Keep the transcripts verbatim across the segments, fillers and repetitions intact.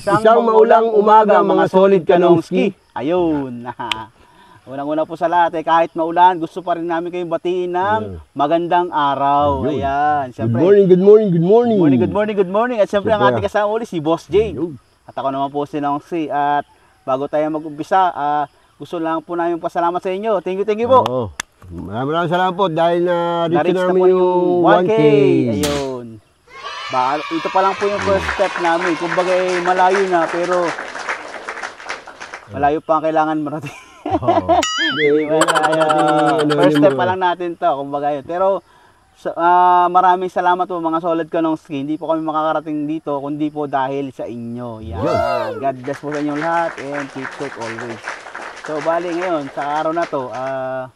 Isang, Isang maulang umaga mga solid kanongski. Ayun. Unang-una po sa lahat, eh, kahit maulan, gusto pa rin namin kayong batiin ng magandang araw. Ayun. Ayan. Siyempre, good morning, good morning, good morning. Good morning, good morning, good morning. At siyempre, ang ating kasama uli si Boss Jade. At ako naman po si Nongsi. At bago tayo mag-umpisa, uh, gusto lang po namin pasalamat sa inyo. Thank you, thank you po. Oo. Maraming maraming salamat po dahil na reach na namin yung one K. Ayun. Ba, ito pa lang po yung first step namin. Kumbaga eh, malayo na pero malayo pa ang kailangan marating. Oh. First step pa lang natin to. Kumbaga yun. Pero uh, maraming salamat po mga solid kanongski. Hindi po kami makakarating dito kundi po dahil sa inyo. Yan. God bless po sa inyong lahat and keep safe always. So bali ngayon sa araw na to, ah uh,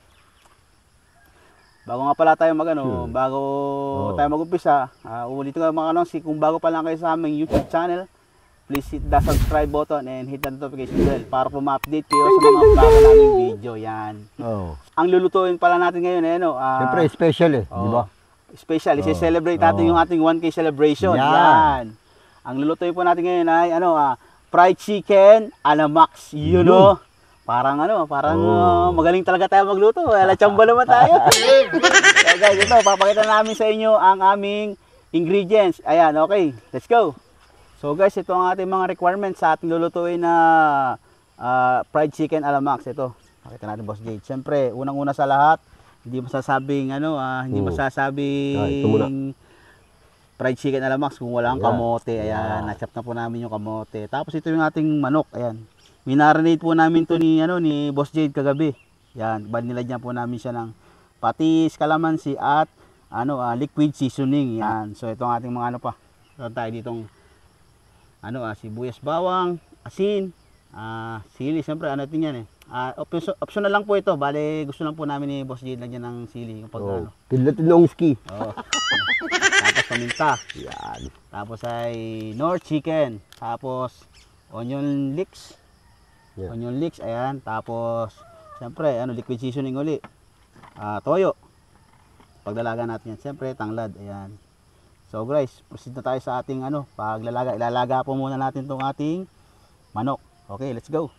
bago nga pala tayo mag ano, hmm. bago oh. tayo mag-umpisa, uh, ulit ko mga kanongski, kung bago pa lang kayo sa aming YouTube channel, please hit the subscribe button and hit the notification bell para po ma-update kayo sa mga bago naming video. Yan. Oh. Ang lulutuin pala natin ngayon eh, no? Uh, Siyempre, special eh, oh. di ba? Special, oh. i-celebrate natin oh. yung ating one K celebration. Yan. Yan. Ang lulutuin po natin ngayon ay ano, uh, fried chicken ala Max. You know? Parang ano, parang oh. uh, magaling talaga tayo magluto. Wala chamba naman tayo. So guys, ito, papakita namin sa inyo ang aming ingredients. Ayan, okay. Let's go. So guys, ito ang ating mga requirements sa ating lulutuin na uh, fried chicken ala Max. Ito, pakita natin Boss Jade. Siyempre, unang-una sa lahat, hindi masasabing ano, uh, hindi masasabing fried chicken ala Max kung walang kamote. Ayan, na-chop na po namin yung kamote. Tapos ito yung ating manok. Ayan. Minarinate po namin to ni ano ni Boss Jade kagabi. Yan, banilagyan po namin siya ng patis, kalamansi at ano uh, liquid seasoning. Yan. So ito ang ating mga ano pa. Meron tayo ditong ano ah, sibuyas bawang, asin, ah, sili, siyempre ano din yan eh. Ah, option, optional lang po ito. Bale, gusto lang po namin ni Boss Jade lagyan ng sili kapag oh. ano. Tinongski. Oh. Tapos paminta. Yan. Tapos ay nor chicken. Tapos onion leeks. Yeah. Onion leeks, ayan. Tapos, siyempre, ano, liquid seasoning uli. Uh, toyo. Pagdalaga natin yan. Siyempre, tanglad, ayan. So, guys, proceed na tayo sa ating, ano, paglalaga. Ilalaga po muna natin itong ating manok. Okay, let's go.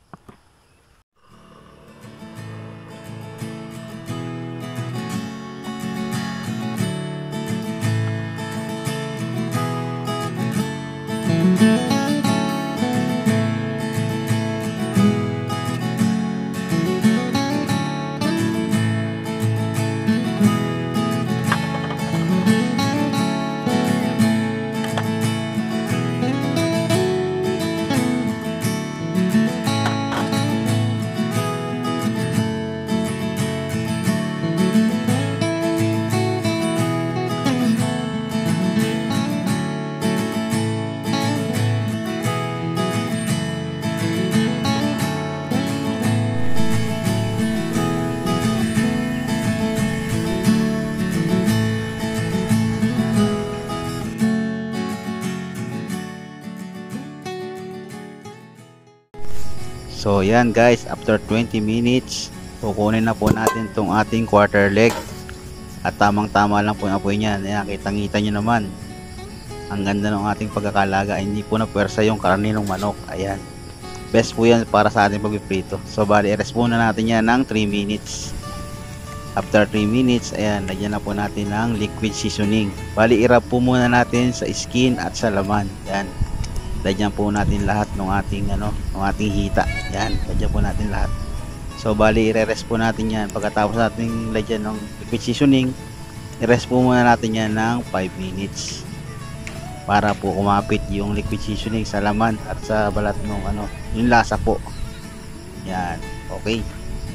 So yan guys, after twenty minutes, kukunin na po natin itong ating quarter leg. At tamang tama lang po yung apoy niyan. Ayan, kitang-kita nyo naman. Ang ganda ng ating pagkakalaga. Hindi po na pwersa yung karne ng manok. Ayan. Best po yan para sa ating pagpiprito. So bali, i-rest muna natin yan ng three minutes. After three minutes, ayan, lagyan na po natin ng liquid seasoning. Bali, i-rub po muna natin sa skin at sa laman. Ayan. Lagyan po natin lahat ng ating ano, ng ating hita. Yan, lagyan po natin lahat. So bali i-rest po natin yan. Pagkatapos natin lagyan ng liquid seasoning, i-rest po muna natin yan ng five minutes. Para po kumapit yung liquid seasoning sa laman at sa balat ng ano, yung lasa po. Yan, okay.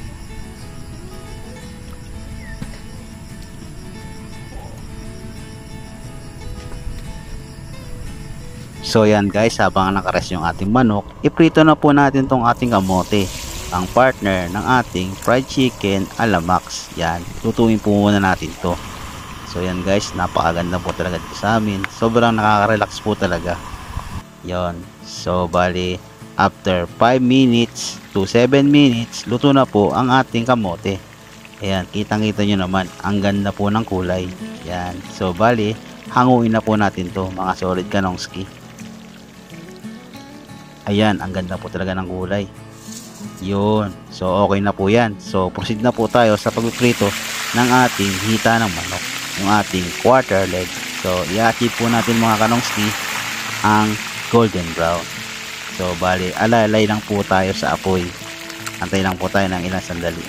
So yan guys, habang nakarest yung ating manok, iprito na po natin tong ating kamote, ang partner ng ating fried chicken ala Max. Yan, tutuwin po muna natin to. So yan guys, napakaganda po talaga dito sa amin. Sobrang nakaka-relax po talaga. Yon. So bali, after five minutes to seven minutes, luto na po ang ating kamote. Ayan, kitang-kita nyo naman, ang ganda po ng kulay. Yan. So bali, hanguin na po natin to mga solid kanongski. Ayan, ang ganda po talaga ng kulay. Yun. So, okay na po yan. So, proceed na po tayo sa pagpiprito ng ating hita ng manok. Yung ating quarter leg. So, i-achieve po natin mga kanongski ang golden brown. So, bali, alalay lang po tayo sa apoy. Antay lang po tayo ng ilang sandali.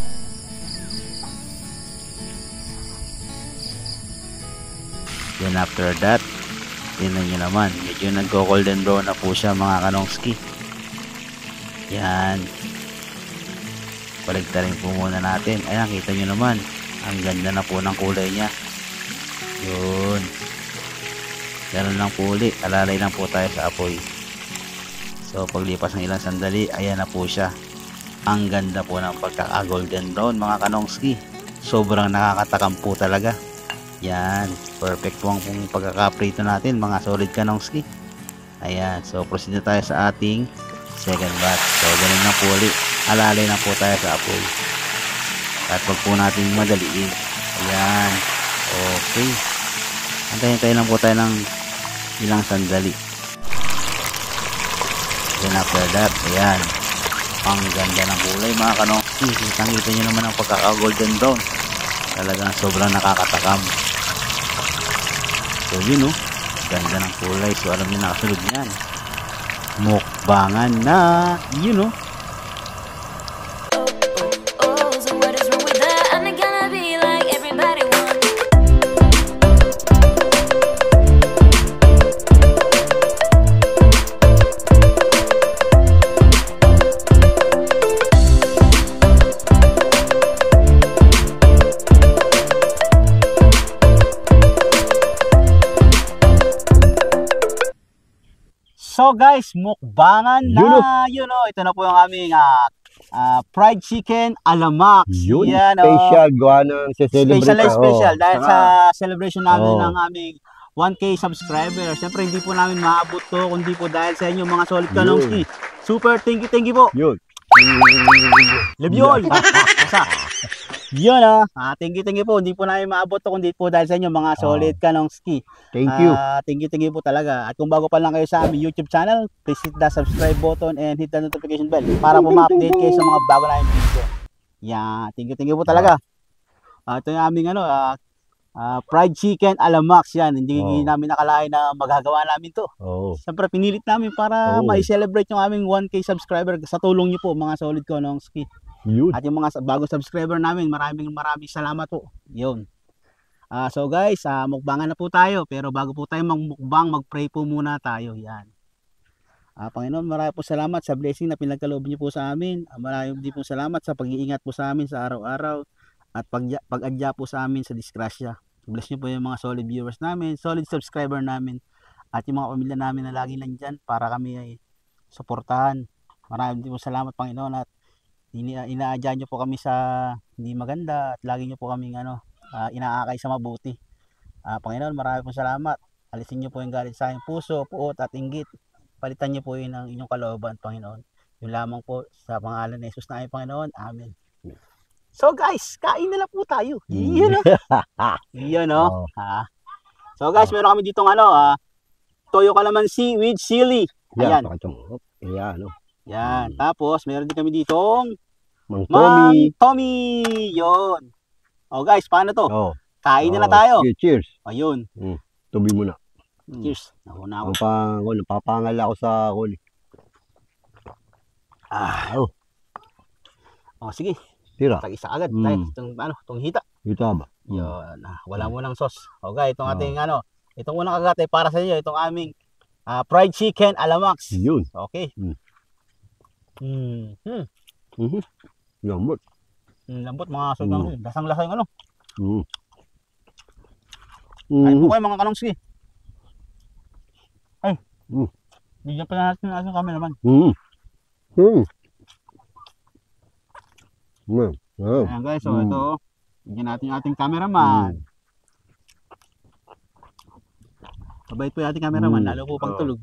Then after that, tingnan nyo naman, medyo nagko-golden brown na po siya mga kanongski. Yan. Paligtarin po muna natin. Ayan, kita nyo naman, ang ganda na po ng kulay niya. Yun. Ganun lang po ulit, alalay lang po tayo sa apoy. So paglipas ng ilang sandali, ayan na po siya. Ang ganda po ng pagkaka-golden brown mga kanongski. Sobrang nakakatakam po talaga. Yan, perfect po ang pagkakaprito natin mga solid kanongski. Ayan, so proceed na tayo sa ating second batch. So ganun lang po ulit, alalay lang po tayo sa apoy. At wag po natin madaliin. Ayan, okay. Antayin tayo lang po tayo ng ilang sandali. Then after that, ayan, ang ganda ng kulay mga kanongski. Kitang-kita nyo naman ang pagkaka-golden brown. Talagang sobrang nakakatakam. So yun oh, ganda ng kulay. So alam nyo nakasunod yan, mukbangan na. Yun oh. So guys, mukbangan na. Yun, Yun oh, ito na po yung aming uh, uh, fried chicken Alamax. Yun, Yan, special. Gawa ng celebrate. Special na special. Oh. Dahil sa celebration namin Oh. ng aming one K subscriber. Siyempre hindi po namin maabot to kundi po dahil sa inyo mga solid kanongski. Super thank you, thank you po. Yun. Love you all. Basta. Yun ah. ah. Thank you, thank you po. Hindi po namin maabot to kundi po dahil sa inyo mga solid kanongski. Thank you. Ah, thank you, thank you po talaga. At kung bago pa lang kayo sa aming YouTube channel, please hit the subscribe button and hit the notification bell para po ma-update kayo sa mga bago namin video. Yeah, thank you, thank you po talaga. Ah, ito yung aming ano, ah, ah, fried chicken Alamax yan. Hindi Oh. namin nakalain na magagawa namin to. Oo. Siyempre pinilit namin para Oo. ma-celebrate yung aming one K subscriber sa tulong niyo po mga solid kanongski. Yun. At yung mga sa- bagong subscriber namin, maraming maraming salamat po. Yun. Ah, so guys, ah, mukbangan na po tayo. Pero bago po tayo magmukbang, mag-pray po muna tayo. Yan. Ah, Panginoon, marami po salamat sa blessing na pinagkaloob niyo po sa amin. Ah, marami din po salamat sa pag-iingat po sa amin sa araw-araw. At pag pag-adya po sa amin sa disgrasya. Bless niyo po yung mga solid viewers namin, solid subscriber namin. At yung mga pamilya namin na lagi lang dyan para kami ay suportahan. Marami din po salamat, Panginoon. At Ina inaadya niyo po kami sa hindi maganda at lagi niyo po kaming ano, ah, inaakay sa mabuti. Ah, Panginoon, marami pong salamat. Alisin niyo po yung galit sa aking puso, puot at inggit. Palitan niyo po yun ng inyong kalooban, Panginoon. Yun lamang po sa pangalan ni Jesus na aming Panginoon. Amen. So guys, kain na lang po tayo. Yun oh. Yun oh. Oh. Ha. So guys, meron kami ditong ano, ah, toyo calamansi with chili. Yan. Ayan. Pakatong. Ayan. Oh. Yan. Tapos meron din kami ditong Mang Mang Tommy. Tommy! Yun. O guys, paano to? Oh. Kain na na Oh, tayo. sige, cheers. Ayun. Tubi mo na. Cheers. Nauna ako. Ang pang, oh, napapangal ako sa huli. Ah. Oh. O sige. Tira. Tag-isa agad. Mm. Tayo. Itong, ano, itong hita. Ito ba? Yun. Ah, wala mo ng sauce. O guys, itong Oh. ating ano. Itong unang kagat ay para sa inyo. Itong aming ah, fried chicken Alamax. Yun. Okay. Mm. Hmm. Hmm. Mhm. Lambot. Hmm, lambot mga sobrang Mm. lasang-lasa yung ano. Mhm. Kain po Mhm. kayo mga kanongski. Ay. Mm. Bigyan pa natin natin kami naman. Mhm. Mhm. Mm. Oh. Ayan guys, so Mm. ito, bigyan natin yung ating cameraman. Mm. Mabait po yung ating cameraman, Mm. lalo po pag Oh. tulog.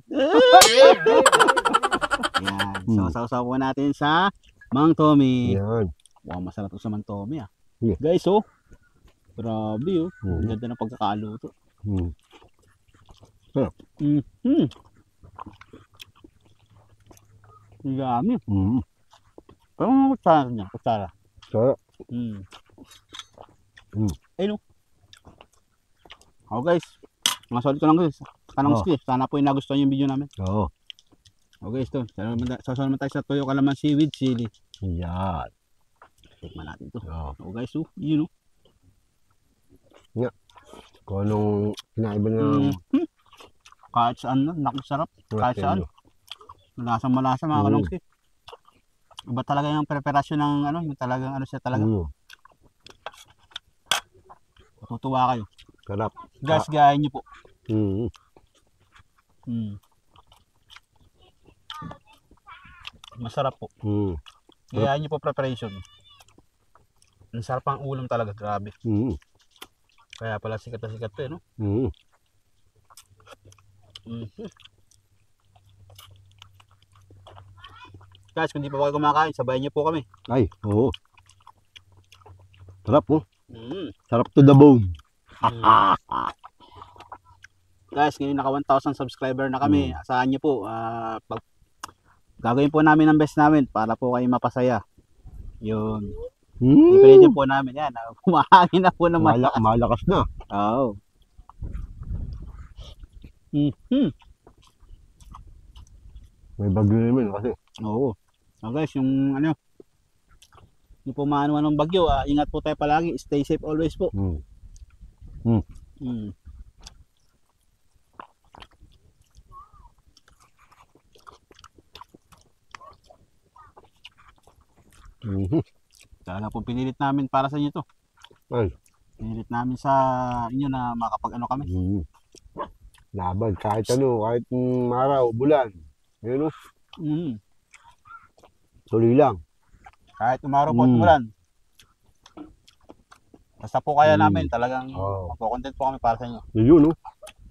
Ayan, so Mm. sausaw po natin sa Mang Tommy. Yan. Wow, masarap to sa Mang Tommy ah. Yeah. Guys, oh, grabe oh, ang Mm. ganda ng pagkakaluto. Mm. Mm. Mm. Ang dami. Mm. Parang mga kutsara niya. Kutsara. Sarap. Mm. Mm. Ayun o. Oh guys. Mga solid ko lang guys. Kanang Oh. ski. Sana po yung nagustuhan yung video namin. Oo. Oh guys to. Sasawa naman tayo sa toyo kalamansi with chili. Yan. Tikman natin to. Oo. Oh guys oh. Yun oh. Kung anong kinaiba ng... Mm. Kahit saan na. Naku sarap. Kahit saan. Malasang malasa mga Mm. kalongski. Iba talaga yung preparasyon ng ano, yung talagang ano siya talaga. Mm. Matutuwa kayo. Sarap. Guys, gayahin niyo po. Mm. Mm. Masarap po. Mm. Gayahin niyo po preparation. Ang sarap ang ulam talaga, grabe. Mm. Kaya pala sikat na sikat to eh, no? Mm. Mm. Guys, kung di pa kayo kumakain, sabayan niyo po kami. Ay, oo. Sarap po. Mm. Sarap to the bone. Mm. Guys, ngayon naka one thousand subscriber na kami. Mm. Asahan niyo po, ah, pag gagawin po namin ang best namin para po kayo mapasaya. Yun. Mm. Ipilitin po namin yan. ah, Kumahangin na po ng Mala malakas. malakas na. Oo. Mm-hmm. May bagyo naman kasi. Oo. So guys, yung ano, yung pumano ng bagyo, ah, ingat po tayo palagi. Stay safe always po. Mm. Mm. Mm. Mm-hmm. Talaga po pinilit namin para sa inyo to. Ay. Pinilit namin sa inyo na makapag ano kami. Mm. Laban, kahit ano, kahit mm, araw, bulan. Yun o, Mm. tuloy lang. Kahit umaraw po at Mm. umulan. Basta po kaya Mm. namin, talagang Oo. mapo-content po kami para sa inyo. Yun o.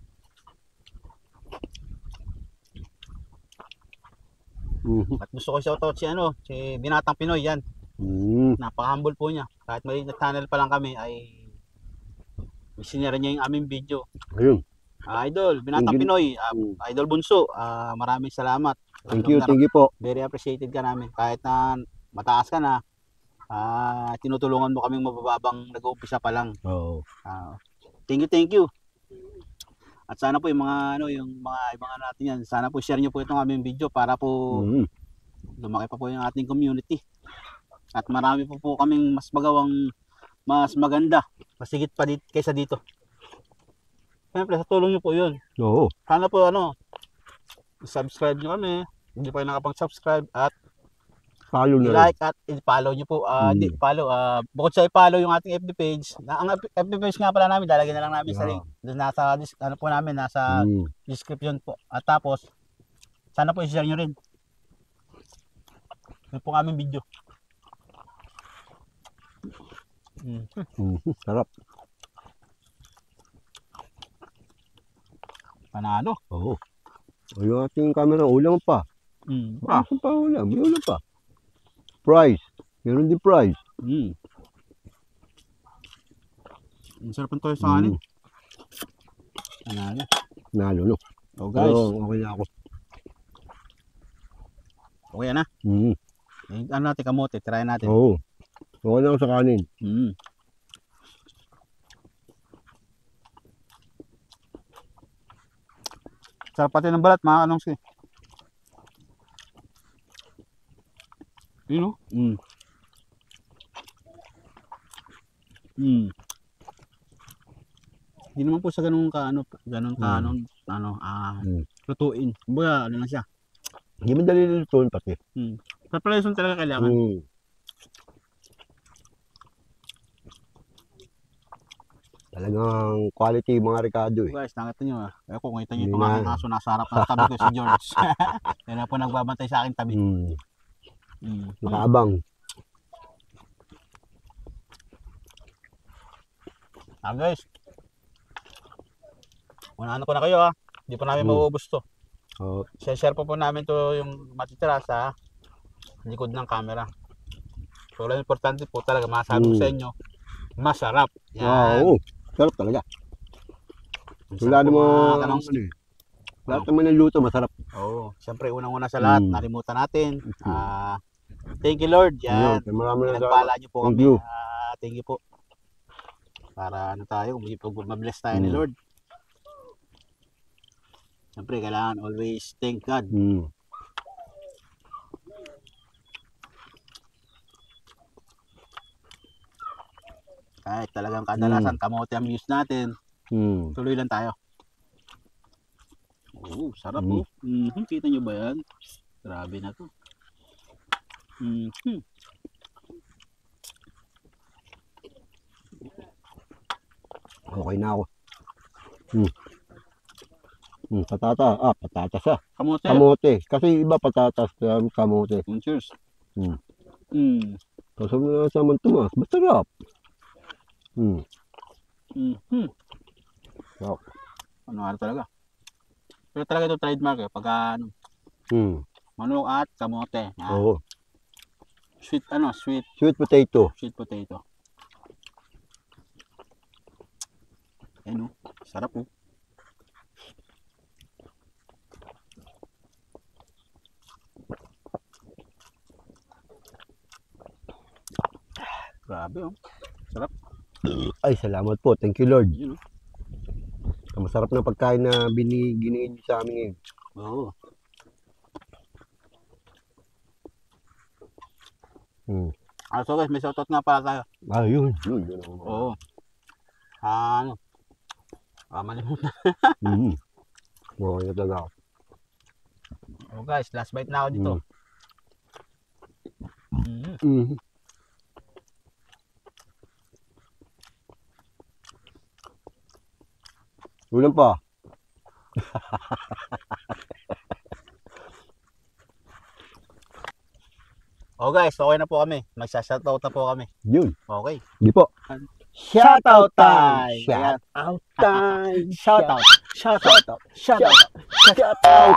Mm-hmm. At gusto ko shoutout si ano, si Binatang Pinoy yan. Mm. Napaka-humble po niya. Kahit maliit na channel pa lang kami ay sinira niya yung aming video. Ayun. Ah, Idol, Binatang Thank you. Pinoy, ah, Mm. Idol Bunso, ah, maraming salamat. Thank you, thank you po. Very appreciated ka namin. Kahit na mataas ka na, ah, tinutulungan mo kaming mabababang nag-uumpisa pa lang. Oo. Ah, thank you, thank you. At sana po yung mga ano, yung mga ibang ano natin yan, sana po share niyo po itong aming video para po Mm. lumaki pa po yung ating community. At marami po po kaming mas magawang mas maganda, masigit pa dito kaysa dito. Siyempre, sa tulong niyo po yun. Oo. Sana po ano, subscribe niyo kami. Hindi pa kayo nakapag-subscribe at Follow na rin. i-like at i-follow niyo po. Ah, Mm. Hindi, follow. ah bukod sa i-follow yung ating F B page, na, ang F B page nga pala namin, lalagyan na lang namin sa Yeah. link. Doon nasa, dis- ano po namin, nasa Mm. description po. At tapos, sana po i-share nyo rin. Yun po ang aming video. Mm. Mhm. Sarap. Panalo. Oo. O yung ating camera, ulam pa. Mm. Ah, pa ulam, may ulam pa. Price. Meron din price. Mm. Ang sarap ng toyo sa kanin. Mm. Panalo. Nalo, no? Oh guys, Oo, okay na ako. okay na. Mm. Eh, ano natin, kamote, try natin. Oo. Okay na ako sa kanin. Mm. Sarap pati ng balat, mga anong si. Yun o. Mm. Mm. Hindi naman po sa ganun ka ano, ganun ka Mm. ano, ano, ah, Mm. lutuin. Kumbaga, ano lang siya. Hindi mo dali lutuin pati. Mm. Preparation talaga kailangan. Mm. Talagang quality mga Ricardo eh. Guys, nakita nyo ah. Kaya kung kita nyo Hindi itong nga. aking aso nasa harap ng tabi ko si George. Yan na po nagbabantay sa aking tabi. Mm. Mm. Nakaabang. Ah guys. Unahan ko na kayo ah. Hindi pa namin Mm. mauubos to. Oo. Share po po namin to yung matitira sa likod ng camera. So, lang importante po talaga masabi ko Mm. sa inyo, masarap. Wow. Sarap talaga. Ang Wala sarap po, namang mga ano kanongs. eh. Lahat naman ng luto, masarap. Oo. Siyempre, unang-una sa lahat, Mm. nalimutan natin. Ah, thank you, Lord. Yan. Ayun, maraming Pinagpala niyo po Thank kami. you. Ah, thank you po. Para ano tayo, mabless tayo ni Mm. Lord. Siyempre, kailangan always thank God. Mm. Kahit talagang kadalasan, kamote ang use natin, Mm. tuloy lang tayo. Oo, sarap Mm. oh. Mhm, kita nyo ba yan? Grabe na to. Mhm. Okay na ako. Mm. Mm, patata. Ah, patatas ah. Kamote. Kamote. Kasi iba patatas, kaya kamote. Mm, cheers. Mm. Mm. Kasi mo na sa mantumas. Masarap. Mm. Mhm. Sarap. Ano ano talaga? Pero talaga ito trademark eh. Pagka ano, Mm. manok at kamote. Yan. Oo. Sweet ano, sweet, Sweet potato. sweet potato. Ayun oh, sarap oh. Grabe oh. Sarap. Ay, salamat po. Thank you, Lord. Yun oh. Ang masarap na pagkain na binigay niyo sa amin ngayon. Oo. Mm. Ah, so guys, may shoutout nga pala tayo. Ah, yun. Yun. yun. Oo. Ah, ano? Ah, malimutan. Mm. Okay na talaga ako. Oh guys, last bite na ako dito. Mm. Mm. Ulam pa. Oh guys, okay na po kami. Magsa-shoutout na po kami. Yun. Okay. Di po. Shoutout time! Shout out time. Shoutout! Shoutout! Shoutout! Shout out.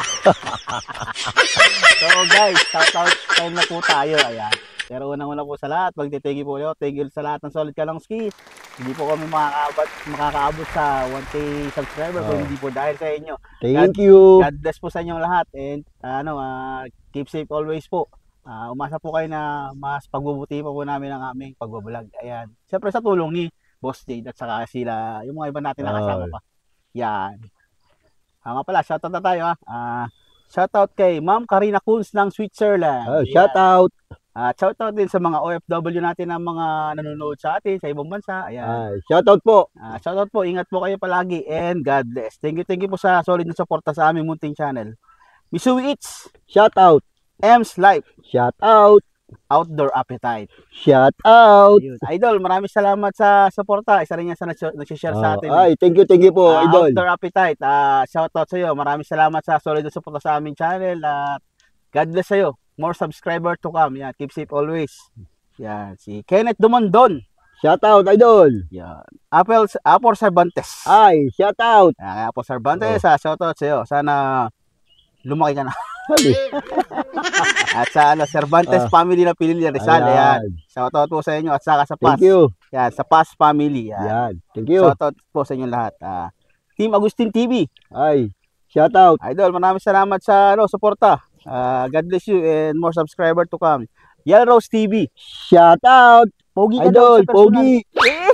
So guys, shoutout time na po tayo. Ayan. Pero unang-una po sa lahat, magte-thank you po ulit. Thank you sa lahat ng solid kalongskis. Hindi po kami makakaabot, makakaabot sa one K subscriber kung Oh. hindi po dahil sa inyo. Thank you. God bless po sa inyong lahat and ano, ah, keep safe always po. Ah, umasa po kayo na mas pagbubuti pa po namin ang aming pagbablog. Ayan. Siyempre sa tulong ni Boss Jade at saka sila, yung mga iba natin nakasama pa. Yan. Ah, nga pala, shoutout na tayo ah. Ah, shoutout kay Ma'am Karina Kunz ng Switzerland. Oh, Yan. shout out. At shoutout din sa mga O F W natin ng mga nanonood sa atin sa ibang bansa. Ayan. Ah, shout out po. Ah, shoutout po, ingat po kayo palagi and God bless. Thank you, thank you po sa solid na suporta sa aming munting channel. Misui Eats, Shout out. M's Life, Shout out. Outdoor Appetite. Shout out. Ayun. Idol, maraming salamat sa suporta. Isa rin yan sa nag- nag-share sa Ah, atin. ay, thank you, thank you po, Ah, idol. Outdoor Appetite, ah, shoutout sa iyo. Maraming salamat sa solid na suporta sa aming channel. At God bless sa iyo. More subscriber to come. Yan, keep safe always. Yan, si Kenneth Dumondon. Shout out, idol. Yan. Apple, Apple Cervantes. Ay, shout out. Yan, Apple Cervantes, ah, shoutout sa iyo. Sana lumaki ka na. Hali. At sa ano, Cervantes Ah. family na Pilil Rizal. Ayan. Ayan. Shoutout po sa inyo at saka sa Pas. Thank you. Yan, sa Pas family. Yan. Yan. Thank you. Shoutout po sa inyo lahat. Ah, Team Agustin T V. Ay, shout out. Idol, maraming salamat sa ano, suporta. Ah, God bless you and more subscriber to come. Yellow Rose T V. Shout out. Pogi ka daw Idol, sa personal. Pogi.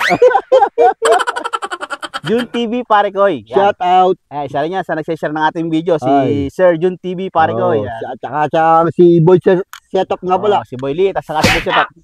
Jun T V Parekoy. Yan. Shout out. Eh, isa rin yan sa nagsishare ng ating video, si Ay. Sir Jun T V Parekoy. Oh, Yan. at saka sa si Boy set- setup nga pala. Oh, si Boy Lee, at saka si Boy Setup.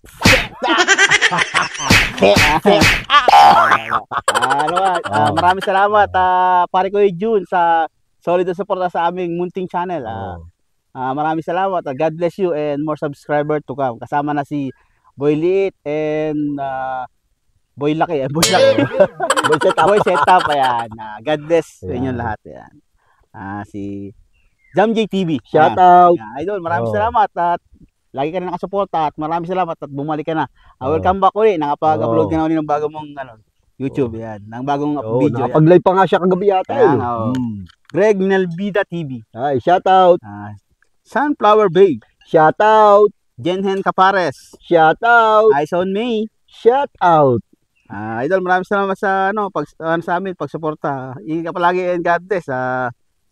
ano ba? Ah, Oh. maraming salamat, ah, Parekoy Jun, sa solid na suporta sa aming munting channel. Ah, Oh. Ah, maraming salamat. Ah, God bless you and more subscriber to come. Kasama na si Boy Liit and ah, Boy Laki. Eh, Boy Laki. Boy setup. Boy Setup. Ayan. Ah, God bless sa inyong Ayan. lahat. Ayan. Ah, si Jam J T V. Shout Ayan. out. Ayan, Idol, maraming Oh. salamat at lagi ka na nakasuporta at maraming salamat at bumalik ka na. Ah, Oh. welcome back ulit. Nakapag-upload Oh. ka na ulit ng bago mong ano, YouTube. Yan. Ng bagong Oh, video. Yan. nakapag-live pa nga siya kagabi yata. Ayan, eh. oh. Mm. Greg Nelbida T V. Ay, shout out. Ah, Sunflower Babe. Shout out. Jenhen Capares. Shout out. Ison May. Shout out. Ah, idol, maraming salamat sa ano, pag ano, sa amin pagsuporta. Ingat ka palagi and God bless. Ah,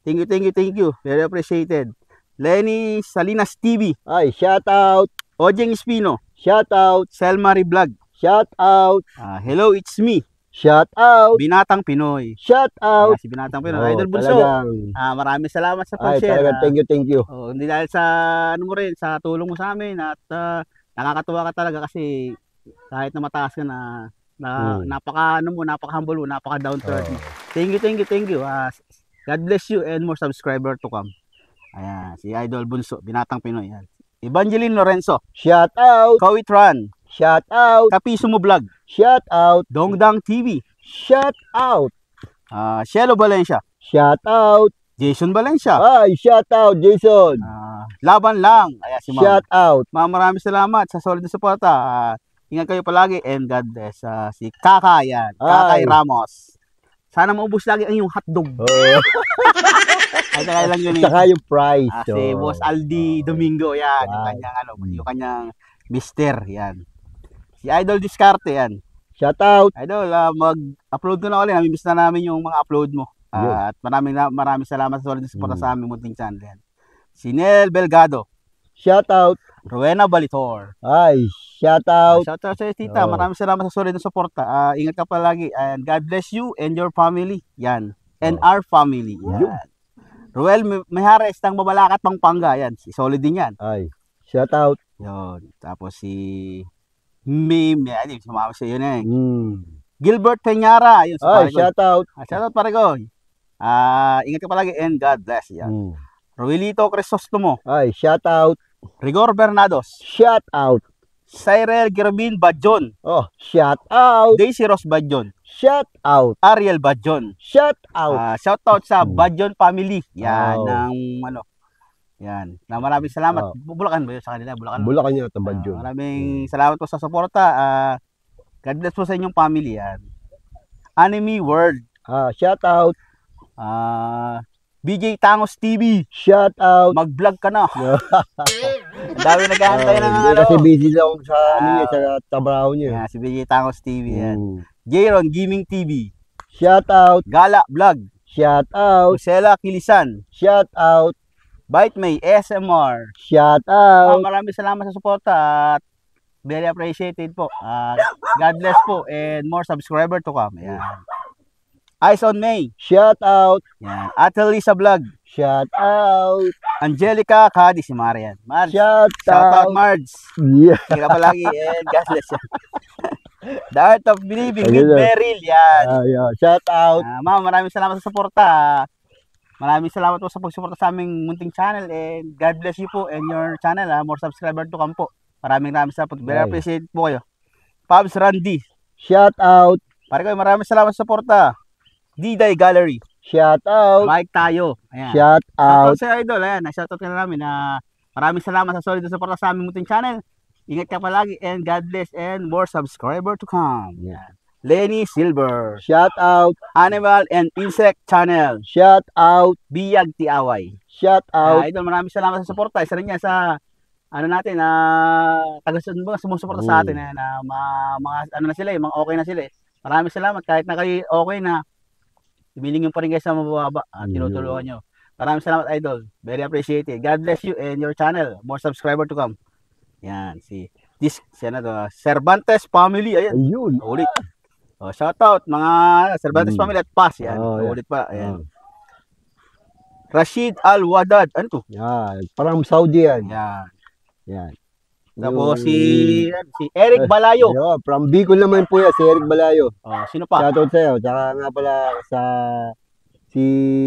Thank you, thank you, thank you. Very appreciated. Lenny Salinas T V. Ay, shout out. Ojeng Espino. Shout out. Selmari Vlog. Shout out. Ah, hello, it's me. Shout out. Binatang Pinoy. Shout out. Ayan, si Binatang Pinoy. Oh, Idol Bunso. talagang, Ah, maraming salamat sa ay, pag-share. talagang ah. thank you, thank you. Oh, hindi dahil sa ano mo rin, sa tulong mo sa amin at ah, nakakatuwa ka talaga kasi kahit na mataas ka na, na Hmm. napaka ano mo, napaka humble mo, napaka down to earth mo. Oh. Thank you, thank you, thank you. Ah, God bless you and more subscriber to come. Ayan, si Idol Bunso, Binatang Pinoy. Yan. Evangeline Lorenzo, Shout out. Kawit Run, Shout out. Kapiso mo Vlog, Shout out. Dongdang T V, Shout out. ah, Cielo Valencia, Shout out. Jason Valencia, Ay, shout out, Jason. ah, Laban Lang. Ayan si Ma'am. Shout out. Ma'am, maraming salamat sa solid na suporta. Ah, ingat kayo palagi and God bless. Ah, si Kaka yan, Kakay Ay. Ramos. Sana maubos lagi ang iyong hotdog. Oh. Ay, sakay lang yun eh. Saka yung price. Ah, si oh. Boss Aldi Domingo, yan. Yung Wow. kanyang, ano, yung kanyang mister, yan. Si Idol Discarte, yan. Shout out. Idol, ah, mag-upload ko na ulit. Namimiss na namin yung mga upload mo. Ah, Yun. at maraming, na- maraming salamat sa solid na suporta Mm. sa aming munting channel. Yan. Si Nel Belgado, Shout out. Rowena Balitor. Ay, shout Ah, out. shout out sa iyo, tita. Oo. Maraming salamat sa solid na suporta. Ah, ingat ka palagi. And God bless you and your family. Yan. And Oo. our family. Yan. Yun. Ruel Mijares ng Babalakat, Pampanga. Yan. Si solid din yan. Ay, shout out. Yun. Tapos si Mim. Yan. Yung sumama sa iyo na eh. Mm. Gilbert Peñara. Yun. Si Ay, pare ko. shout out. Ah, shout out pare ko. Ah, ingat ka palagi and God bless. Yan. Mm. Ruelito Crisostomo. Ay, shout out. Rigor Bernados. Shout out. Cyril Gerabin Badjon. Oh, shout out. Daisy Ross Badjon. Shout out. Ariel Badjon. Shout out. Ah, shout out sa Hmm. Badjon family. Yan, Wow. ng ano. Yan. Na maraming salamat. Oh. Bulacan ba yun sa kanila? Bulacan. Bulacan niya Ah, tambad yun. maraming salamat po sa suporta. Ah, God bless po sa inyong family. Yan. Anime World. Ah, shout out. Ah, B J Tangos T V. Shout out. Mag-vlog ka na. Ang dami nag-aantay ng hindi ano. kasi busy lang ako sa ano Ah. niya, sa trabaho niya. Yan, si B J Tangos T V. Yan. Mm. Jayron Gaming T V. Shout out. Gala Vlog. Shout out. Rosella Kilisan. Shout out. Bite May S M R. Shout Ah, out. maraming salamat sa suporta at very appreciated po. At God bless po and more subscriber to come. Yan. Eyes on May. Shout out. Yan. Ate Lisa Vlog. Shout out. Angelica Cadi si Marian. Marge. Shout Shout out out. Marge. Yeah. Sige ka palagi and God bless you. The Art of Believing with Ayun na. Meryl. Yan. Ah, yeah. Shout out. Ah, ma'am, maraming salamat sa suporta. Maraming salamat po sa pagsuporta sa aming munting channel and God bless you po and your channel. Ah. More subscriber to come po. Maraming maraming salamat. Very Ay. appreciate po kayo. Pabs Randy. Shout out. Pare ko, maraming salamat sa suporta. Diday Gallery. Shout out. Mike tayo. Ayan. Shout Shoutout out. sa idol. Ayan, na-shoutout ka na namin na maraming salamat sa solid na suporta sa aming munting channel. Ingat ka palagi and God bless and more subscriber to come. Yan. Lenny Silver. Shout out. Animal and Insect Channel. Shout out. Biyag Tiaway. Shout Ah, out. idol, maraming salamat sa suporta. Isa rin yan sa ano natin na taga-sun ba sumusuporta sa atin eh, na ma- mga ano na sila eh, mga okay na sila eh. Maraming salamat kahit na kayo okay na. Ibinigyan pa rin guys sa mababa at Mm. tinutulungan nyo. Maraming salamat idol. Very appreciated. God bless you and your channel. More subscriber to come. Yan si this si ano to, Cervantes family. Ayan. Ayun. Ulit. Oh, shout out mga Cervantes Mm. family at Pas yan. Oh, yeah. Ulit pa. Ayan. Ah, Rashid Al Wadad. Ano to? yan. Parang Saudi yan. Yan. Yan. Tapos Yung- si si Eric Balayo. Ayun, from Bicol naman po yan, si Eric Balayo. Oh, sino pa? Shoutout sa'yo. Tsaka nga pala sa si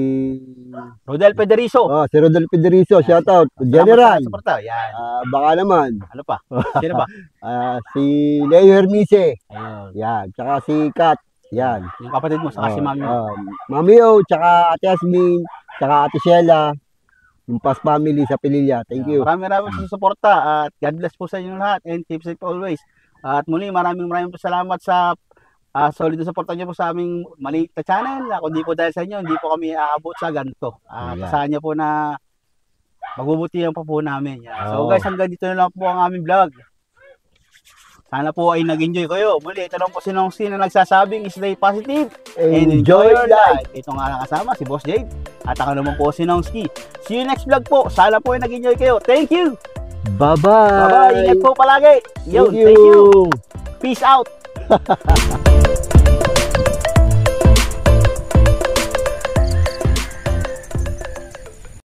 Rodel Pederizo. oh, si Rodolfo Federizo, Yan. shoutout. Salamat General. sa suporta. Yan. Ah, baka naman. Ano pa? Sino pa? Ah, si Leo Hermise. Ayun. Yan. Tsaka si Kat. Yan. Yung kapatid mo, saka si Oh, Mami. oh, Mami O, tsaka Ate Yasmin, tsaka Ate Sheila. Yung Pas family sa Pililla. Thank you. Maraming maraming sa suporta at God bless po sa inyo lahat and keep safe always. At muli maraming maraming po salamat sa uh, solid na suporta niyo po sa aming maliit na channel. Uh, kundi po dahil sa inyo, hindi po kami aabot sa ganito. At Yeah. asahan niyo po na magbubutihan pa po namin. Yan. So Oo. guys, hanggang dito na lang po ang aming vlog. Sana po ay nag-enjoy kayo. Muli, ito lang po si Nongski na nagsasabing stay positive and Enjoy enjoy your life. life. Ito nga lang kasama, si Boss Jade. At ako naman po si Nongski. See you next vlog po. Sana po ay nag-enjoy kayo. Thank you! Bye-bye. Bye-bye! Ingat po palagi! Yun, Thank you. thank you! Peace out!